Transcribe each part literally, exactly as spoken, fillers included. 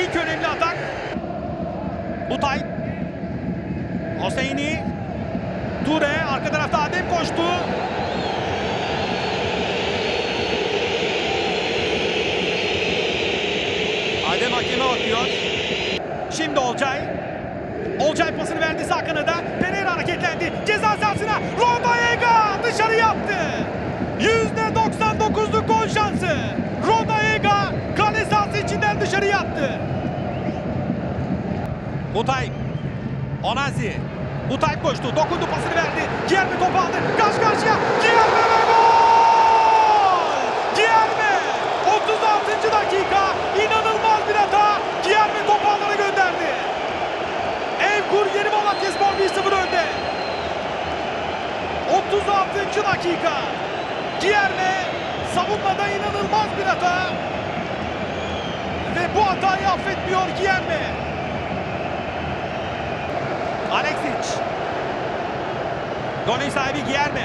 İlk önemli atak. Butay. Hoseyni. Ture. Arka tarafta Adem koştu. Adem hakeme bakıyor. Şimdi Olcay. Olcay pasını verdi sağ kanada. Pereira hareketlendi. Ceza sahasına. Rodallega dışarı yaptı. yüzde doksan dokuzluk gol şansı. Rodallega kale sahası içinden dışarı yattı. Butay. Onazi. Butay koştu. Dokundu, pasını verdi. Giyerme topu aldı. Karşı karşıya. Giyerme ve gol! Giyerme. otuz altıncı dakika. İnanılmaz bir hata. Giyerme topu alana gönderdi. Evkur Yeni Malatyaspor bir sıfır önde. otuz altıncı dakika. Giyerme savunmada inanılmaz bir hata. Ve bu hatayı affetmiyor Giyerme. Alexic. Golün sahibi Giyerme.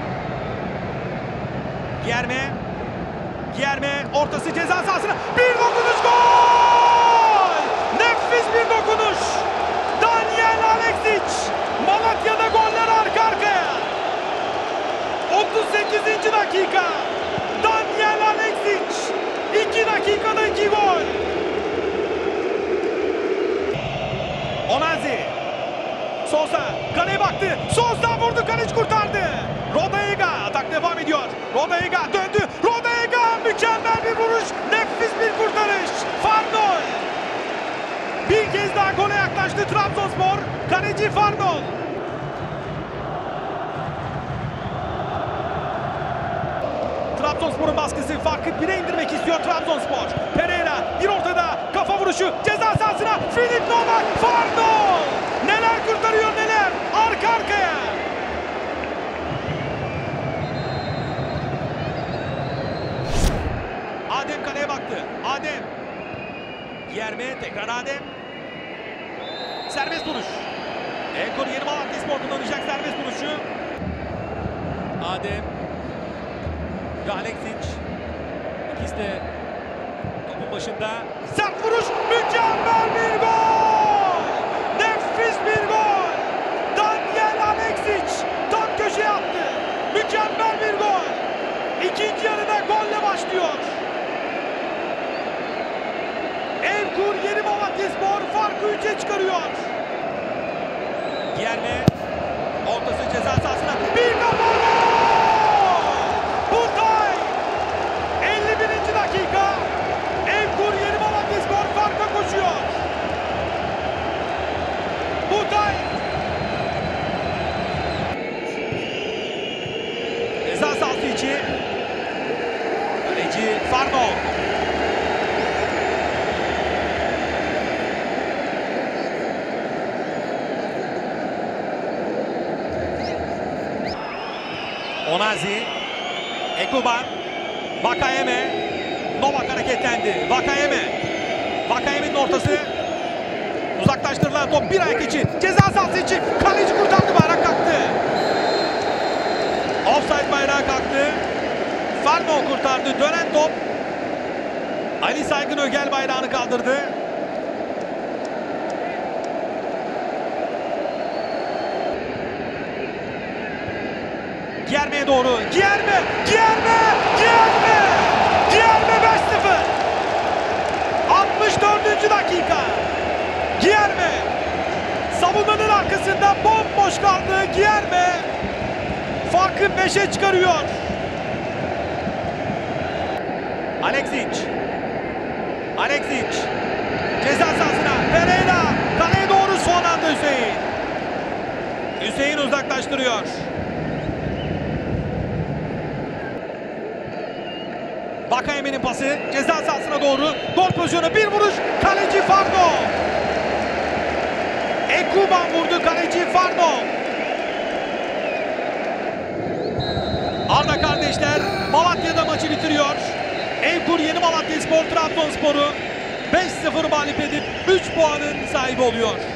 Giyerme. Giyerme ortası ceza sahasına. Bir dokunuş, gol! Nefis bir dokunuş. Daniel Alexic. Malatya'da goller arka arkaya. otuz sekizinci dakika. Daniel Alexic. iki dakikada iki gol. Onazi. Sosa kaleye baktı. Sosa vurdu, kaleci kurtardı. Rodallega atak devam ediyor. Rodallega döndü. Rodallega mükemmel bir vuruş. Nefis bir kurtarış. Farnol. Bir kez daha gole yaklaştı Trabzonspor. Kaleci Farnol. Trabzonspor'un baskısı, farkı bire indirmek istiyor Trabzonspor. Pereira bir ortada, kafa vuruşu ceza sahasına. Filip Novak, Farnol. Neler kurtarıyor neler. Arka arkaya. Adem kaleye baktı. Adem. Giyerme tekrar Adem. Serbest vuruş. Evkur Yeni Malatyaspor kullanacak serbest vuruşu. Adem. Ve Alexic. İkisi de topun başında. Sert vuruş. Mükemmel bir gol. Nefis bir gol. Daniel Alexic tam köşeye attı. Mükemmel bir gol. İkinci yarıda golle başlıyor. Evkur Yeni Malatyaspor farkı üçe çıkarıyor. Giyerme. Ortası ceza sahasına. Bir kafa gol! Butay! elli birinci dakika. Evkur Yeni Malatyaspor farka koşuyor. Butay! Ceza sahası içi. Kaleci Farnol. Onazi, Ekuban, Vakayeme, Novak hareketlendi. Vakayeme, Vakayeme'nin ortası. Uzaklaştırılan top bir ayak için, ceza sahası için. Kaleci kurtardı, bayrak kalktı. Offside bayrağı kalktı. Farnol kurtardı, dönen top. Ali Saygın Ögel bayrağını kaldırdı. Giyerme'ye doğru. Giyerme! Giyerme! Giyerme! Giyerme beş sıfır. altmış dördüncü dakika. Giyerme. Savunmanın arkasında bomboş kaldı. Giyerme farkı beşe çıkarıyor. Alexic. Alexic. Ceza sahasına. Pereira. Kaleye doğru son anda Hüseyin. Hüseyin uzaklaştırıyor. Vakayeme'nin pası ceza sahasına doğru. Gol pozisyonu, bir vuruş. Kaleci Farno. Ekuban vurdu, kaleci Farno. Arda kardeşler Malatya'da maçı bitiriyor. Evkur Yeni Malatyaspor Trabzonspor'u beş sıfır mağlup edip üç puanın sahibi oluyor.